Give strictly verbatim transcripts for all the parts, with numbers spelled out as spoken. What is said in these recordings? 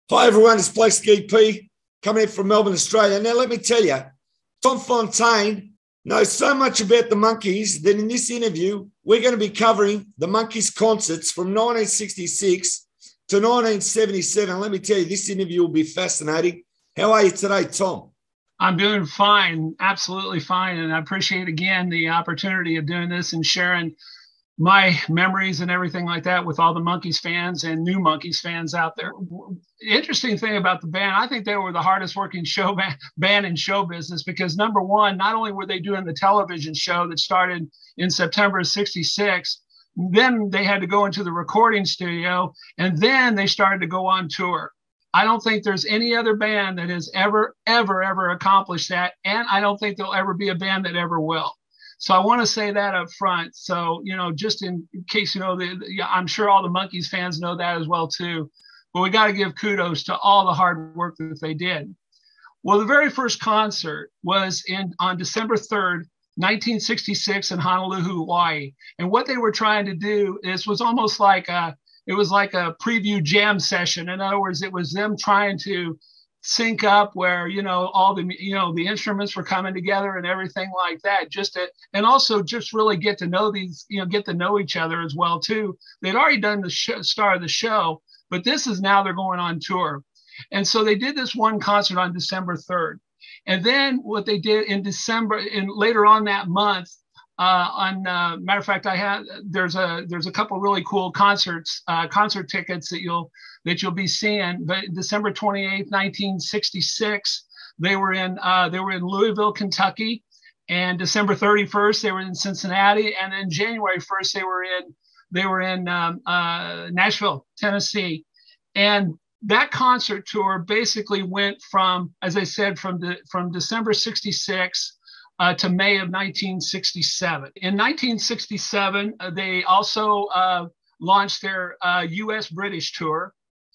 Hi everyone, it's Blake Ski P coming in from Melbourne, Australia. Now let me tell you, Tom Fontaine knows so much about the Monkees that in this interview, we're going to be covering the Monkees concerts from nineteen sixty-six to nineteen seventy-seven. Let me tell you, this interview will be fascinating. How are you today, Tom? I'm doing fine, absolutely fine. And I appreciate again the opportunity of doing this and sharing my memories and everything like that with all the Monkees fans and new Monkees fans out there. The interesting thing about the band, I think they were the hardest working show band, band in show business because number one, not only were they doing the television show that started in September of sixty-six, then they had to go into the recording studio and then they started to go on tour. I don't think there's any other band that has ever, ever, ever accomplished that. And I don't think there'll ever be a band that ever will. So I want to say that up front. So, you know, just in case, you know, the, the, I'm sure all the Monkees fans know that as well, too. But we got to give kudos to all the hard work that they did. Well, the very first concert was in on December third, nineteen sixty-six in Honolulu, Hawaii. And what they were trying to do is was almost like a, it was like a preview jam session. In other words, it was them trying to sync up where, you know, all the, you know, the instruments were coming together and everything like that, just to, and also just really get to know these, you know, get to know each other as well, too. They'd already done the show, star of the show, but this is now they're going on tour. And so they did this one concert on December third. And then what they did in December and later on that month, uh, on uh, matter of fact, I had, there's a, there's a couple really cool concerts, uh, concert tickets that you'll, that you'll be seeing. But December twenty-eighth, nineteen sixty-six, they were in uh, they were in Louisville, Kentucky, and December thirty-first they were in Cincinnati, and then January first they were in they were in um, uh, Nashville, Tennessee, and that concert tour basically went from, as I said, from the from December sixty-six uh, to May of nineteen sixty-seven. In nineteen sixty-seven, uh, they also uh, launched their uh, U S British tour.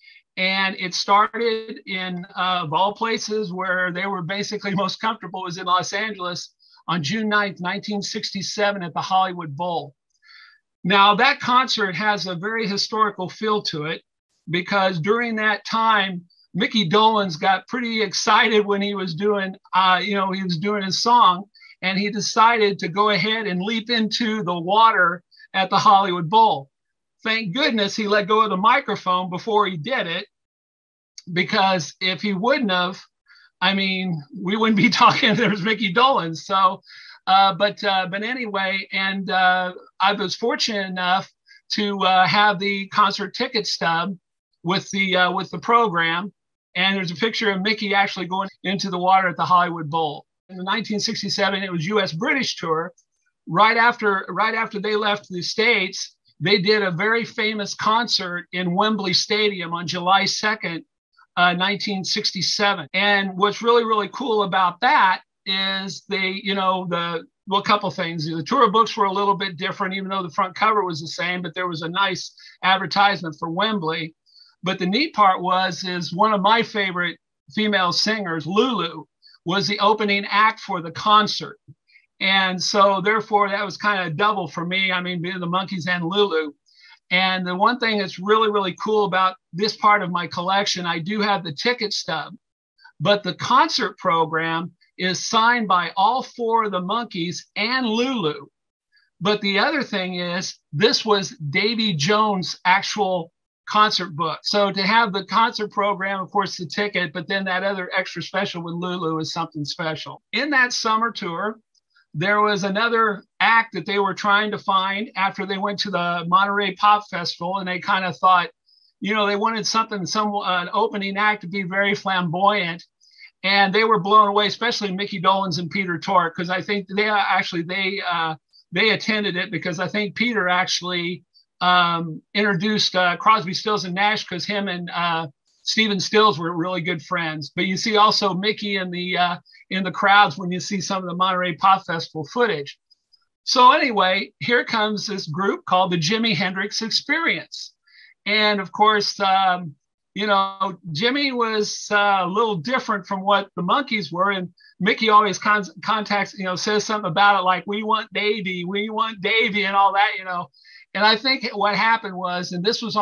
And it started in, uh, of all places, where they were basically most comfortable was in Los Angeles on June ninth, nineteen sixty-seven at the Hollywood Bowl. Now, that concert has a very historical feel to it because during that time, Mickey Dolenz got pretty excited when he was doing, uh, you know, he was doing his song, and he decided to go ahead and leap into the water at the Hollywood Bowl. Thank goodness he let go of the microphone before he did it, because if he wouldn't have, I mean, we wouldn't be talking. There's Mickey Dolenz. So, uh, but uh, but anyway, and uh, I was fortunate enough to uh, have the concert ticket stub with the uh, with the program, and there's a picture of Mickey actually going into the water at the Hollywood Bowl. In the nineteen sixty-seven, it was U S British tour. Right after right after they left the States, they did a very famous concert in Wembley Stadium on July second, uh, nineteen sixty-seven. And what's really, really cool about that is they, you know, the, well, a couple things. The tour books were a little bit different, even though the front cover was the same, but there was a nice advertisement for Wembley. But the neat part was, is one of my favorite female singers, Lulu, was the opening act for the concert. And so therefore that was kind of double for me. I mean, being the Monkees and Lulu. And the one thing that's really, really cool about this part of my collection, I do have the ticket stub, but the concert program is signed by all four of the Monkees and Lulu. But the other thing is, this was Davy Jones' actual concert book. So to have the concert program, of course, the ticket, but then that other extra special with Lulu is something special. In that summer tour, there was another act that they were trying to find after they went to the Monterey Pop Festival, and they kind of thought, you know, they wanted something, some uh, an opening act to be very flamboyant, and they were blown away, especially Mickey Dolenz and Peter Tork, because I think they actually they uh, they attended it because I think Peter actually um, introduced uh, Crosby, Stills and Nash, because him and uh, Stephen Stills were really good friends. But you see also Mickey in the uh, in the crowds when you see some of the Monterey Pop Festival footage. So anyway, here comes this group called the Jimi Hendrix Experience. And of course, um, you know, Jimmy was uh, a little different from what the Monkees were. And Mickey always con- contacts, you know, says something about it like, we want Davy, we want Davy and all that, you know. And I think what happened was, and this was on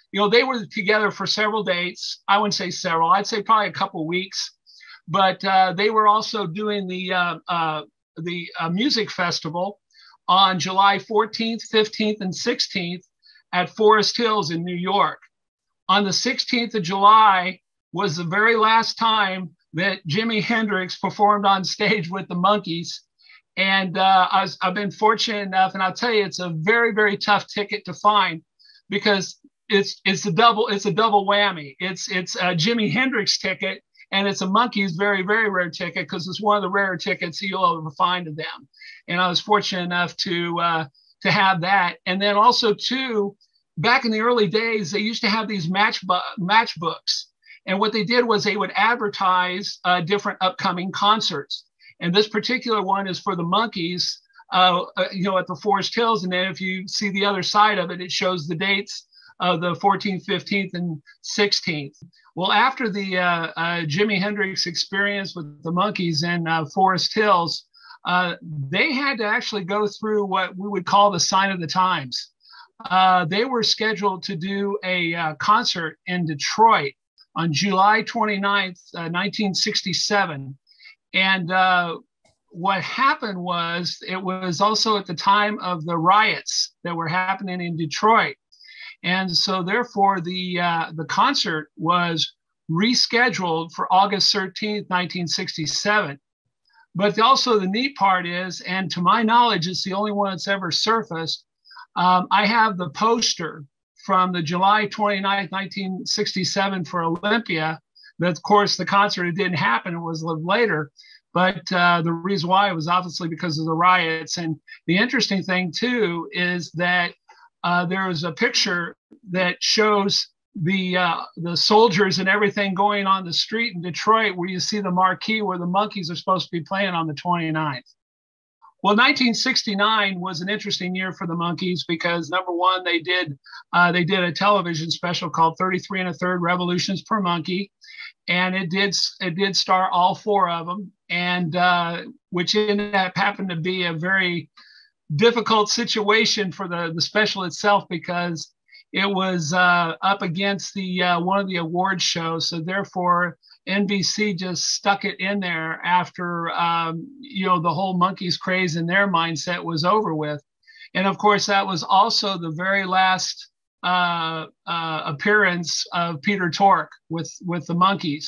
you know, they were together for several dates. I wouldn't say several. I'd say probably a couple weeks. But uh, they were also doing the uh, uh, the uh, music festival on July fourteenth, fifteenth, and sixteenth at Forest Hills in New York. On the sixteenth of July was the very last time that Jimi Hendrix performed on stage with the Monkees. And uh, I was, I've been fortunate enough, and I'll tell you, it's a very, very tough ticket to find because it's it's a double it's a double whammy. It's it's a Jimi Hendrix ticket, and it's a Monkees very, very rare ticket because it's one of the rare tickets you'll ever find of them. And I was fortunate enough to uh, to have that. And then also too, back in the early days, they used to have these match bu- matchbooks. And what they did was they would advertise uh, different upcoming concerts. And this particular one is for the Monkees, uh, uh, you know, at the Forest Hills. And then if you see the other side of it, it shows the dates of the fourteenth, fifteenth, and sixteenth. Well, after the uh, uh, Jimi Hendrix experience with the Monkees in uh, Forest Hills, uh, they had to actually go through what we would call the sign of the times. Uh, they were scheduled to do a uh, concert in Detroit on July twenty-ninth, uh, nineteen sixty-seven. And uh, what happened was it was also at the time of the riots that were happening in Detroit. And so therefore the uh, the concert was rescheduled for August thirteenth, nineteen sixty-seven. But also the neat part is, and to my knowledge, it's the only one that's ever surfaced, um, I have the poster from the July twenty-ninth, nineteen sixty-seven for Olympia. But of course, the concert, it didn't happen. It was later. But uh, the reason why was obviously because of the riots. And the interesting thing, too, is that uh, there is a picture that shows the uh, the soldiers and everything going on the street in Detroit, where you see the marquee where the Monkees are supposed to be playing on the twenty-ninth. Well, nineteen sixty-nine was an interesting year for the Monkees because, number one, they did uh, they did a television special called thirty-three and a third Revolutions per Monkey. And it did it did star all four of them, and uh, which ended up happened to be a very difficult situation for the, the special itself because it was uh, up against the uh, one of the award shows. So therefore, N B C just stuck it in there after um, you know the whole Monkees craze in their mindset was over with, and of course that was also the very last Uh, uh, appearance of Peter Tork with, with the Monkees.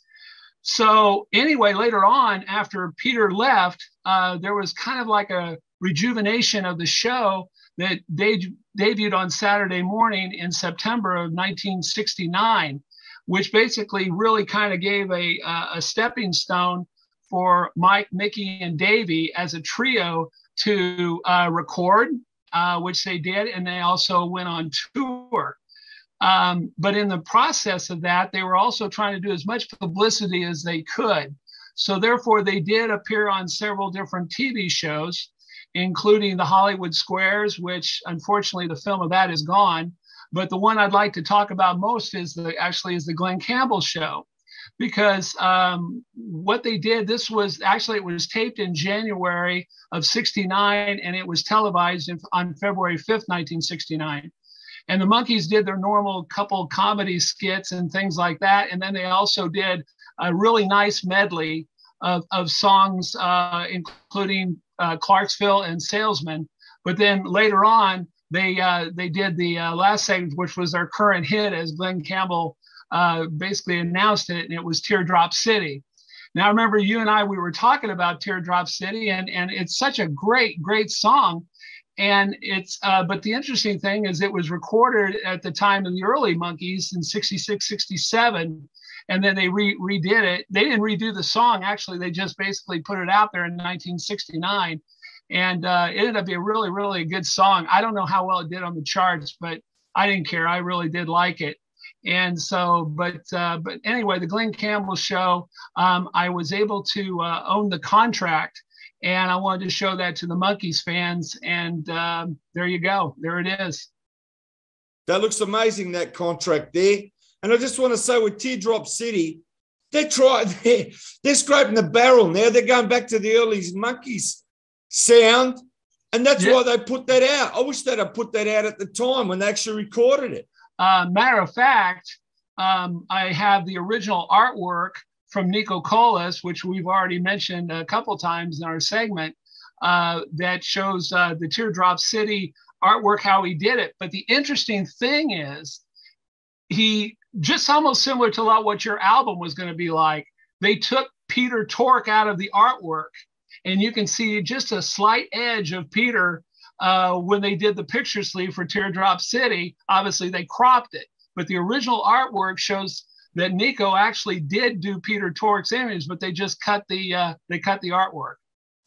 So anyway, later on, after Peter left, uh, there was kind of like a rejuvenation of the show that de- debuted on Saturday morning in September of nineteen sixty-nine, which basically really kind of gave a, a stepping stone for Mike, Mickey, and Davey as a trio to uh, record, Uh, which they did, and they also went on tour. Um, but in the process of that, they were also trying to do as much publicity as they could. So therefore, they did appear on several different T V shows, including the Hollywood Squares, which unfortunately the film of that is gone. But the one I'd like to talk about most is the actually is the Glen Campbell Show. Because um, what they did, this was actually, it was taped in January of sixty-nine, and it was televised in, on February fifth, nineteen sixty-nine. And the Monkees did their normal couple comedy skits and things like that. And then they also did a really nice medley of, of songs, uh, including uh, Clarksville and Salesman. But then later on, they, uh, they did the uh, last segment, which was their current hit, as Glen Campbell Uh, basically announced it, and it was Teardrop City. Now, I remember you and I, we were talking about Teardrop City, and, and it's such a great, great song. And it's, uh, but the interesting thing is it was recorded at the time of the early Monkees in sixty-six, sixty-seven, and then they re- redid it. They didn't redo the song, actually, they just basically put it out there in nineteen sixty-nine. And uh, it ended up being a really, really good song. I don't know how well it did on the charts, but I didn't care. I really did like it. And so, but uh, but anyway, the Glen Campbell Show, um, I was able to uh, own the contract, and I wanted to show that to the Monkees fans. And um, there you go. There it is. That looks amazing, that contract there. And I just want to say with Teardrop City, they try, they're, they're scraping the barrel now. They're going back to the early Monkees sound, and that's yeah. why they put that out. I wish they'd have put that out at the time when they actually recorded it. Uh, matter of fact, um, I have the original artwork from Nico Colas, which we've already mentioned a couple times in our segment, uh, that shows uh, the Teardrop City artwork, how he did it. But the interesting thing is, he just almost similar to what your album was going to be like. They took Peter Tork out of the artwork, and you can see just a slight edge of Peter uh, when they did the picture sleeve for Teardrop City. Obviously, they cropped it, but the original artwork shows that Nico actually did do Peter Tork's image, but they just cut the uh, they cut the artwork.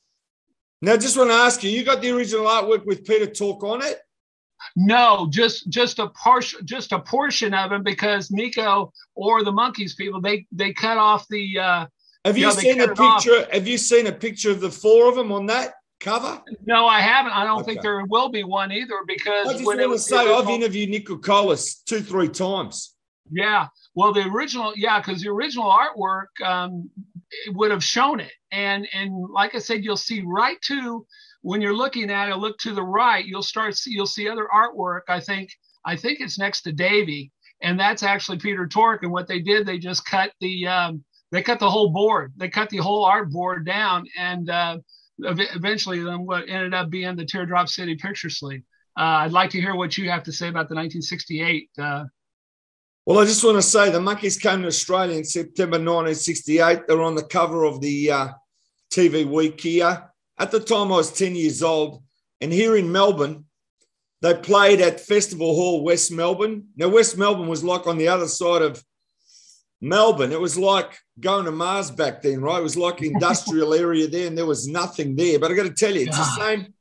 Now, just want to ask you, you got the original artwork with Peter Tork on it? No, just just a portion, just a portion of him, because Nico or the Monkees people, they they cut off the. Uh, have you, you know, seen a picture? Have you seen a picture of the four of them on that cover? No, I haven't. I don't okay. think there will be one either, because I just want to say original, I've interviewed Nico Colas two, three times. Yeah, well, the original, yeah, because the original artwork um, it would have shown it, and and like I said, you'll see right to. When you're looking at it, look to the right, you'll start see, you'll see other artwork. I think I think it's next to Davey, and that's actually Peter Tork. And what they did, they just cut the um, they cut the whole board. They cut the whole art board down, and uh, eventually, then what ended up being the Teardrop City picture sleeve. Uh, I'd like to hear what you have to say about the nineteen sixty-eight. Uh, well, I just want to say the Monkees came to Australia in September nineteen sixty-eight. They're on the cover of the uh, T V Week here. At the time, I was ten years old, and here in Melbourne, they played at Festival Hall, West Melbourne. Now, West Melbourne was like on the other side of Melbourne. It was like going to Mars back then, right? It was like an industrial area there, and there was nothing there. But I got to tell you, it's the same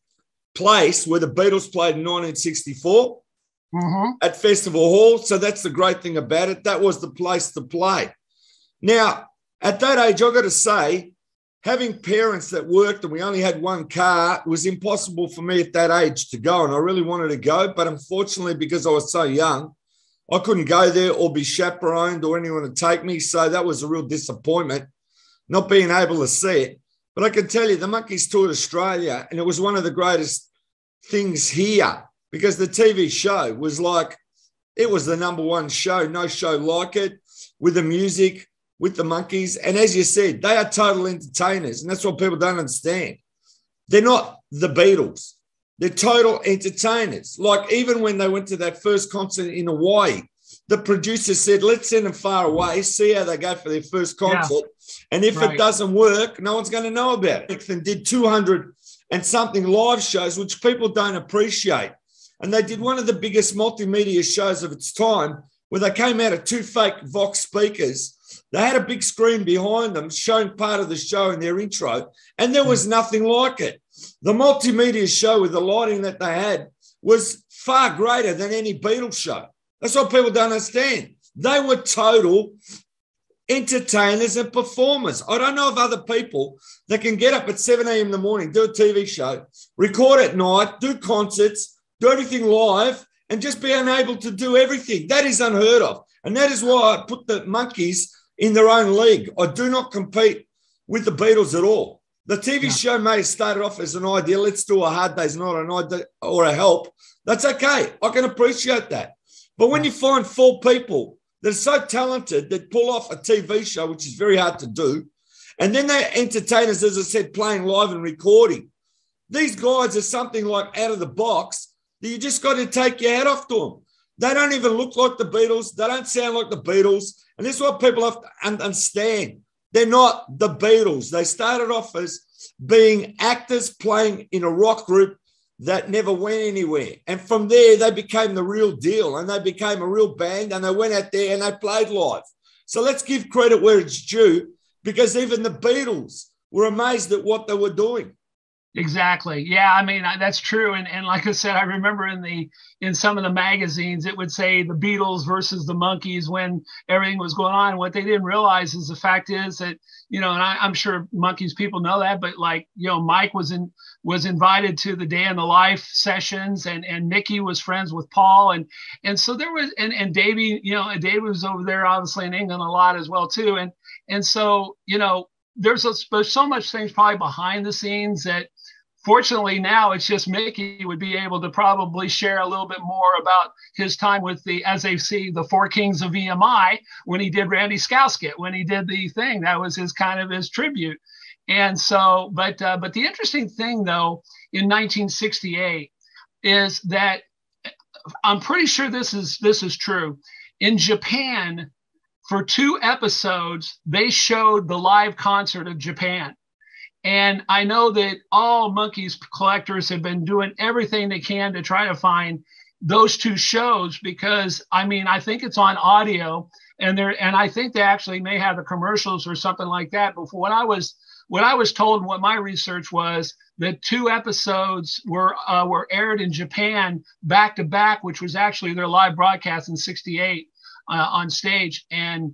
place where the Beatles played in nineteen sixty-four mm-hmm. at Festival Hall. So that's the great thing about it. That was the place to play. Now, at that age, I got to say, having parents that worked and we only had one car, it was impossible for me at that age to go. And I really wanted to go. But unfortunately, because I was so young, I couldn't go there or be chaperoned or anyone to take me. So that was a real disappointment, not being able to see it. But I can tell you, the Monkees toured Australia, and it was one of the greatest things here, because the T V show was like, it was the number one show, no show like it, with the music, with the Monkees. And as you said, they are total entertainers. And that's what people don't understand. They're not the Beatles. They're total entertainers. Like even when they went to that first concert in Hawaii, the producer said, let's send them far away, see how they go for their first concert. Yeah. And if right. it doesn't work, no one's going to know about it. And did two hundred and something live shows, which people don't appreciate. And they did one of the biggest multimedia shows of its time, where they came out of two fake Vox speakers. They had a big screen behind them showing part of the show in their intro, and there was nothing like it. The multimedia show with the lighting that they had was far greater than any Beatles show. That's what people don't understand. They were total entertainers and performers. I don't know of other people that can get up at seven a.m. in the morning, do a T V show, record at night, do concerts, do everything live, and just be unable to do everything. That is unheard of. And that is why I put the Monkees in their own league. I do not compete with the Beatles at all. The T V yeah. show may have started off as an idea. Let's do a Hard Day's Night an idea or a Help. That's okay. I can appreciate that. But when you find four people that are so talented that pull off a T V show, which is very hard to do, and then they're entertainers, as I said, playing live and recording, these guys are something like out of the box that you just got to take your hat off to them. They don't even look like the Beatles. They don't sound like the Beatles. And this is what people have to understand. They're not the Beatles. They started off as being actors playing in a rock group that never went anywhere. And from there, they became the real deal, and they became a real band, and they went out there and they played live. So let's give credit where it's due, because even the Beatles were amazed at what they were doing. Exactly. Yeah, I mean, that's true. And and like I said, I remember in the in some of the magazines, it would say the Beatles versus the Monkees when everything was going on. What they didn't realize is the fact is that, you know, and I, I'm sure Monkees people know that, but like, you know, Mike was in was invited to the Day in the Life sessions, and and Mickey was friends with Paul. And and so there was and, and Davey, you know, Davey was over there obviously in England a lot as well, too. And and so, you know, there's, a, there's so much things probably behind the scenes that fortunately, now it's just Mickey would be able to probably share a little bit more about his time with the, as they see, the Four Kings of E M I when he did Randy Scousket, when he did the thing. That was his kind of his tribute. And so, but uh, but the interesting thing, though, in nineteen sixty-eight is that I'm pretty sure this is this is true. In Japan, for two episodes, they showed the live concert of Japan. And I know that all Monkees collectors have been doing everything they can to try to find those two shows, because I mean, I think it's on audio, and there, and I think they actually may have the commercials or something like that. But what I was, what I was told, what my research was, that two episodes were uh, were aired in Japan back to back, which was actually their live broadcast in sixty-eight uh, on stage, and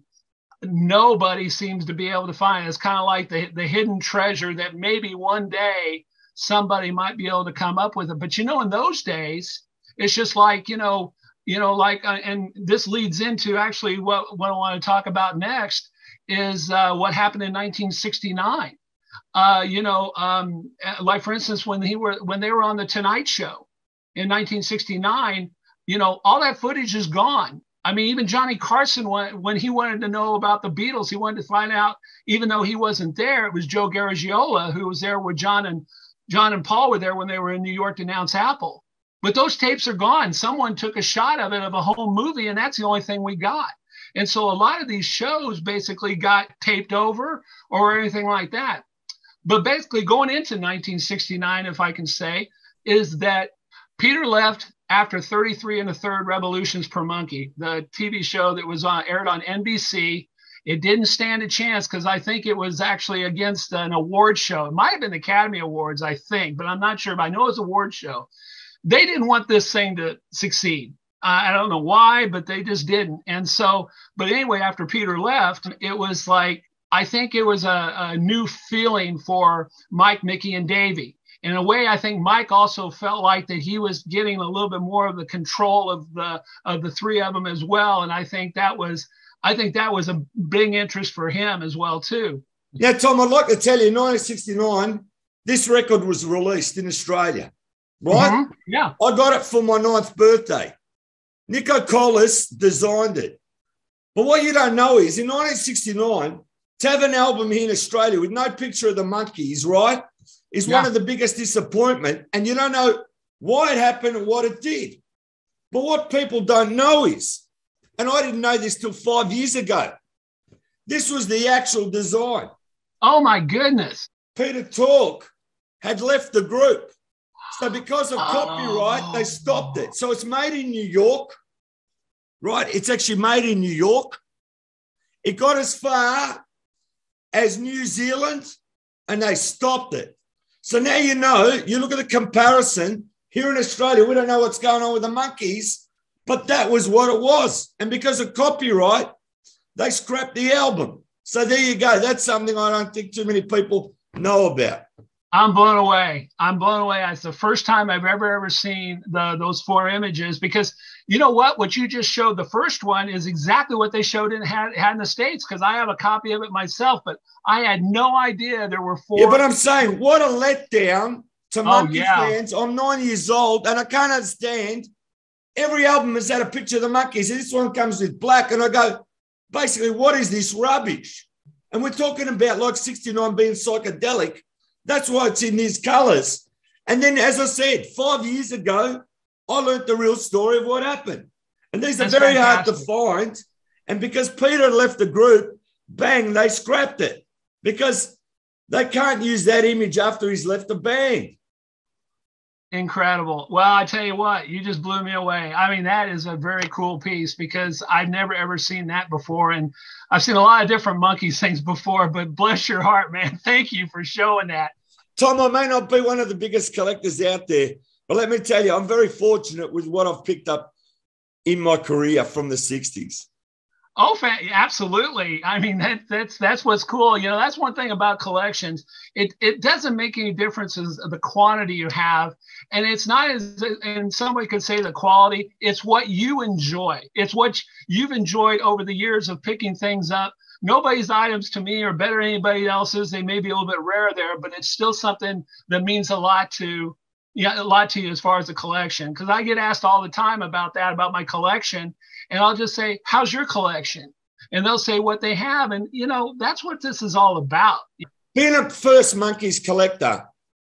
nobody seems to be able to find it. It's kind of like the, the hidden treasure that maybe one day somebody might be able to come up with it. But, you know, in those days, it's just like, you know, you know, like, uh, and this leads into actually what, what I want to talk about next is uh, what happened in nineteen sixty-nine. Uh, you know, um, like, for instance, when he were, when they were on the Tonight Show in nineteen sixty-nine, you know, all that footage is gone. I mean, even Johnny Carson, when, when he wanted to know about the Beatles, he wanted to find out, even though he wasn't there, it was Joe Garagiola who was there with John and John and Paul were there when they were in New York to announce Apple. But those tapes are gone. Someone took a shot of it, of a home movie, and that's the only thing we got. And so a lot of these shows basically got taped over or anything like that. But basically going into nineteen sixty-nine, if I can say, is that Peter left after thirty-three and a third revolutions per monkey, the T V show that was on, aired on N B C. It didn't stand a chance because I think it was actually against an award show. It might have been the Academy Awards, I think, but I'm not sure. But I know it was an award show. They didn't want this thing to succeed. Uh, I don't know why, but they just didn't. And so, but anyway, after Peter left, it was like, I think it was a, a new feeling for Mike, Mickey, and Davey. In a way, I think Mike also felt like that he was getting a little bit more of the control of the of the three of them as well, and I think that was I think that was a big interest for him as well too. Yeah, Tom, I'd like to tell you, in nineteen sixty-nine, this record was released in Australia, right? Mm-hmm. Yeah, I got it for my ninth birthday. Nico Collis designed it, but what you don't know is in nineteen sixty-nine, to have an album here in Australia with no picture of the Monkees, right, is yeah. one of the biggest disappointment, and you don't know why it happened and what it did. But what people don't know is, and I didn't know this till five years ago, this was the actual design. Oh, my goodness. Peter Tork had left the group. So because of oh. copyright, they stopped it. So it's made in New York, right? It's actually made in New York. It got as far as New Zealand, and they stopped it. So now you know, you look at the comparison here in Australia, we don't know what's going on with the Monkees, but that was what it was. And because of copyright, they scrapped the album. So there you go. That's something I don't think too many people know about. I'm blown away. I'm blown away. It's the first time I've ever, ever seen the, those four images, because you know what? What you just showed, the first one, is exactly what they showed in, had, had in the States, because I have a copy of it myself, but I had no idea there were four. Yeah, but I'm saying, what a letdown to oh, Monkey yeah. fans. I'm nine years old, and I can't understand. Every album has had a picture of the Monkees, and this one comes with black, and I go, basically, what is this rubbish? And we're talking about like sixty-nine being psychedelic. That's why it's in these colors. And then, as I said, five years ago, I learned the real story of what happened. And these That's are very fantastic. hard to find. And because Peter left the group, bang, they scrapped it because they can't use that image after he's left the band. Incredible. Well, I tell you what, you just blew me away. I mean, that is a very cool piece because I've never, ever seen that before. And I've seen a lot of different Monkees things before, but bless your heart, man. Thank you for showing that. Tom, I may not be one of the biggest collectors out there, but let me tell you, I'm very fortunate with what I've picked up in my career from the sixties. Oh, absolutely. I mean, that, that's that's what's cool. You know, that's one thing about collections. It it doesn't make any difference as the quantity you have, and it's not as, and somebody could say the quality. It's what you enjoy. It's what you've enjoyed over the years of picking things up. Nobody's items to me are better than anybody else's. They may be a little bit rare there, but it's still something that means a lot to, yeah, a lot to you as far as the collection. Because I get asked all the time about that, about my collection. And I'll just say, how's your collection? And they'll say what they have. And, you know, that's what this is all about. Being a first Monkees collector,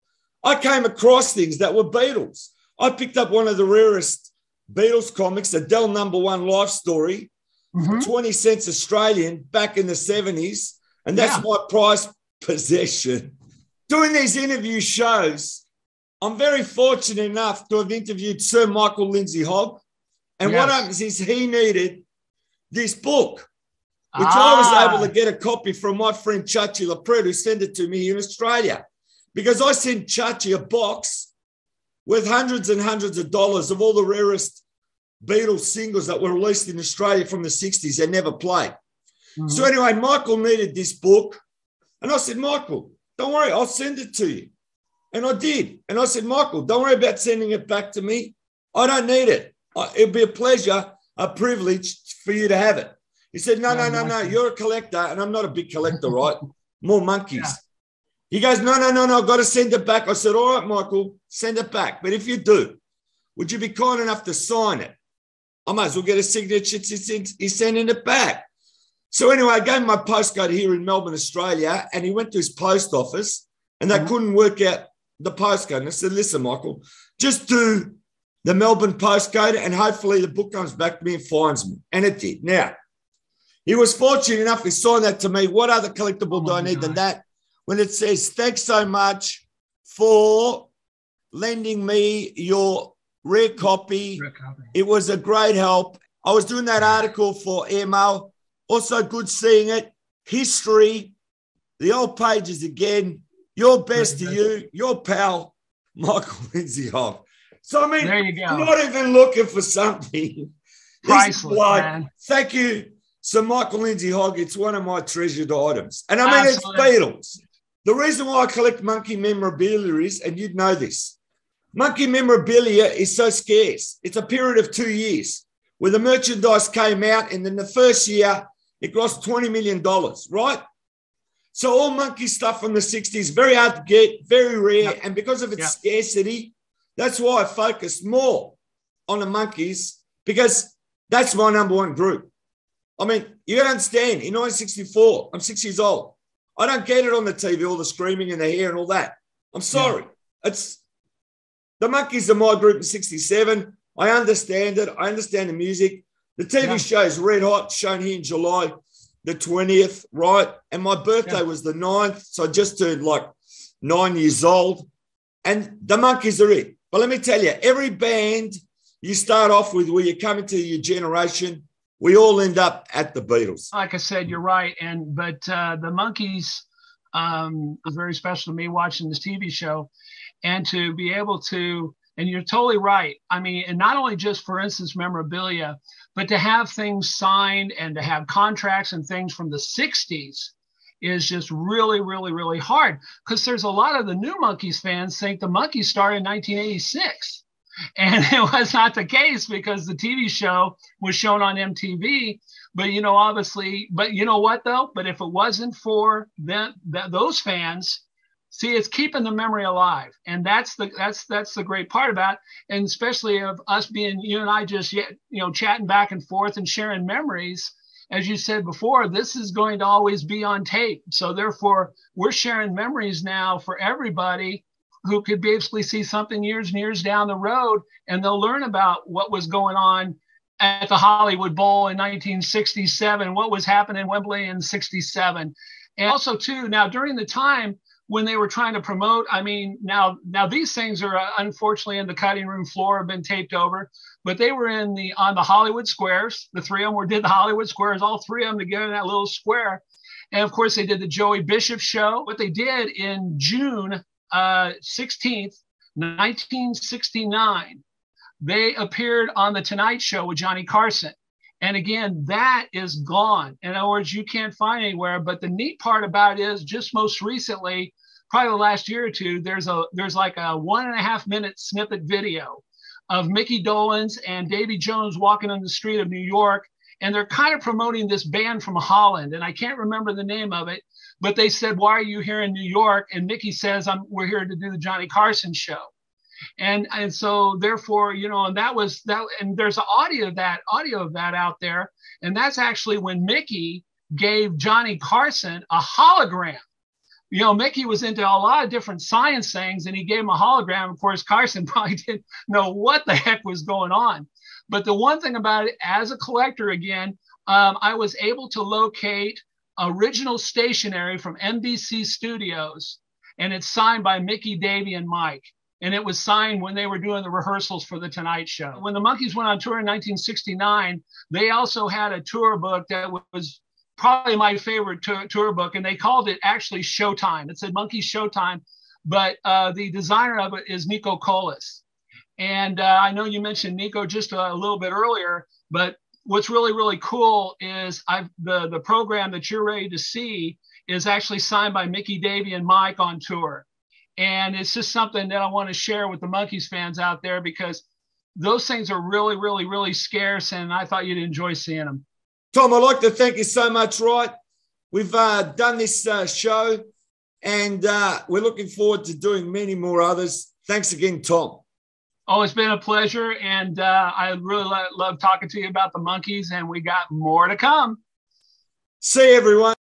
I came across things that were Beatles. I picked up one of the rarest Beatles comics, Adele Number One Life Story, mm-hmm. for twenty cents Australian back in the seventies. And that's yeah. my prized possession. Doing these interview shows, I'm very fortunate enough to have interviewed Sir Michael Lindsay Hogg. And yes. what happens is he needed this book, which ah. I was able to get a copy from my friend Chachi Lapret, who sent it to me here in Australia. Because I sent Chachi a box with hundreds and hundreds of dollars of all the rarest Beatles singles that were released in Australia from the sixties and never played. Mm-hmm. So anyway, Michael needed this book. And I said, Michael, don't worry, I'll send it to you. And I did. And I said, Michael, don't worry about sending it back to me. I don't need it. It'd be a pleasure, a privilege for you to have it. He said, no, no, no, no, you're a collector, and I'm not a big collector, right? More Monkees. Yeah. He goes, no, no, no, no, I've got to send it back. I said, all right, Michael, send it back. But if you do, would you be kind enough to sign it? I might as well get a signature. He's sending it back. So anyway, I gave him my postcode here in Melbourne, Australia, and he went to his post office, and they mm-hmm. couldn't work out the postcode. And I said, listen, Michael, just do the Melbourne postcode, and hopefully the book comes back to me and finds me. And it did. Now, he was fortunate enough to sign that to me. What other collectible oh do I need God. than that? When it says, thanks so much for lending me your rare copy. Rare copy. It was a great help. I was doing that article for Airmail. Also good seeing it. History, the old pages again. Your best to you, your pal, Michael Lindsay Hogg. So, I mean, there you go. I'm not even looking for something. Priceless, man. Thank you, Sir Michael Lindsay Hogg. It's one of my treasured items. And I mean, Absolutely. It's Beatles. The reason why I collect monkey memorabilia is, and you'd know this, monkey memorabilia is so scarce. It's a period of two years where the merchandise came out, and in the first year, it grossed twenty million dollars, right? So all monkey stuff from the sixties, very hard to get, very rare. Yep. And because of its yep. scarcity, that's why I focus more on the Monkees, because that's my number one group. I mean, you got to understand, in nineteen sixty-four, I'm six years old. I don't get it on the T V, all the screaming and the hair and all that. I'm sorry. Yeah. It's the Monkees are my group in sixty-seven. I understand it. I understand the music. The T V yeah. show is Red Hot, shown here in July the twentieth, right? And my birthday yeah. was the ninth, so I just turned like nine years old. And the Monkees are it. But let me tell you, every band you start off with where you come into your generation, we all end up at the Beatles. Like I said, you're right. And but uh, the Monkees um, was very special to me watching this T V show, and to be able to, and you're totally right. I mean, and not only just, for instance, memorabilia, but to have things signed and to have contracts and things from the sixties is just really, really, really hard, because there's a lot of the new Monkees fans think the Monkees started in nineteen eighty-six. And it was not the case, because the T V show was shown on M T V. But, you know, obviously, but you know what, though? But if it wasn't for them, th- those fans, see, it's keeping the memory alive. And that's the that's that's the great part about it. And especially of us being, you and I just, you know, chatting back and forth and sharing memories. As you said before, this is going to always be on tape. So therefore, we're sharing memories now for everybody who could basically see something years and years down the road, and they'll learn about what was going on at the Hollywood Bowl in nineteen sixty-seven, what was happening in Wembley in sixty-seven. And also, too, now during the time when they were trying to promote, I mean, now now these things are uh, unfortunately in the cutting room floor, have been taped over, but they were in the on the Hollywood Squares. The three of them were did the Hollywood Squares, all three of them together in that little square. And of course, they did the Joey Bishop show. What they did in June uh, sixteenth, nineteen sixty-nine, they appeared on the Tonight Show with Johnny Carson. And again, that is gone. In other words, you can't find anywhere. But the neat part about it is just most recently, probably the last year or two, there's a there's like a one and a half minute snippet video of Mickey Dolenz and Davy Jones walking on the street of New York. And they're kind of promoting this band from Holland. And I can't remember the name of it, but they said, why are you here in New York? And Mickey says, I'm, we're here to do the Johnny Carson show. And, and so therefore, you know, and that was that. And there's an audio of that audio of that out there. And that's actually when Mickey gave Johnny Carson a hologram. You know, Mickey was into a lot of different science things, and he gave him a hologram. Of course, Carson probably didn't know what the heck was going on. But the one thing about it, as a collector, again, um, I was able to locate original stationery from N B C Studios, and it's signed by Mickey, Davy, and Mike. And it was signed when they were doing the rehearsals for The Tonight Show. When the Monkees went on tour in nineteen sixty-nine, they also had a tour book that was probably my favorite tour, tour book, and they called it actually Showtime. It said Monkees Showtime, but uh, the designer of it is Nico Colas. And uh, I know you mentioned Nico just a, a little bit earlier, but what's really, really cool is I've, the, the program that you're ready to see is actually signed by Mickey, Davy, and Mike on tour. And it's just something that I want to share with the Monkees fans out there, because those things are really, really, really scarce, and I thought you'd enjoy seeing them. Tom, I'd like to thank you so much, right? We've uh, done this uh, show, and uh, we're looking forward to doing many more others. Thanks again, Tom. Oh, it's been a pleasure, and uh, I really lo- love talking to you about the Monkees, and we got more to come. See you, everyone.